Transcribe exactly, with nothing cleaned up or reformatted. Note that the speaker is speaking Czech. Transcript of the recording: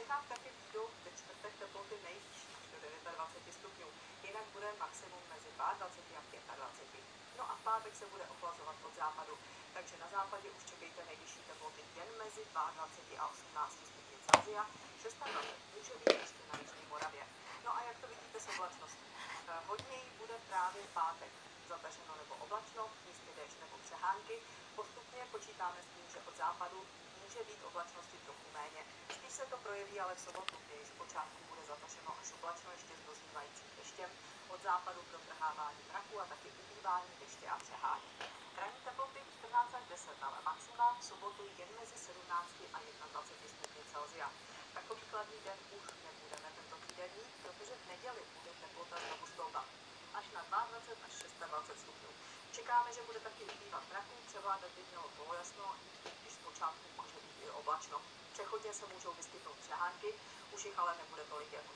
Čechách taky výjdou ve čtvrtek teploty nejvyšší až do dvacet devět stupňů, jinak bude maximum mezi dvacet dva a dvacet pět. No a v pátek se bude ochlazovat od západu, takže na západě už čekejte nejvyšší teploty jen mezi dvacet dva a osmnáct stupňů Celsia, dvacet šest může být ještě na Jižní Moravě. No a jak to vidíte s oblačností? Hodně jí bude právě v pátek, zataženo nebo oblačno, místně déšť nebo přehánky. Postupně počítáme s tím, že od západu může být oblačnosti trochu méně. Spíš se to projeví ale v sobotu, kdy již počátku bude zataženo až oblačno ještě s doznívajícím deštěm. Od západu protrhávání mraku a taky ubývání deště a přehání. Ranní teploty čtrnáct až deset, ale maxima v sobotu jen mezi sedmnáct a dvacet jedna stupňů Celsia. Takový chladný den už nebudeme tento týden mít, protože v neděli bude teplota znovu stoupat až na dvacet dva až dvacet šest stupňů. Čekáme, že bude taky ubývat mraků, převládat by mělo polojasno, když zpočátku může být i oblačno. Přechodně se můžou vyskytnout přehánky, už jich ale nebude tolik jako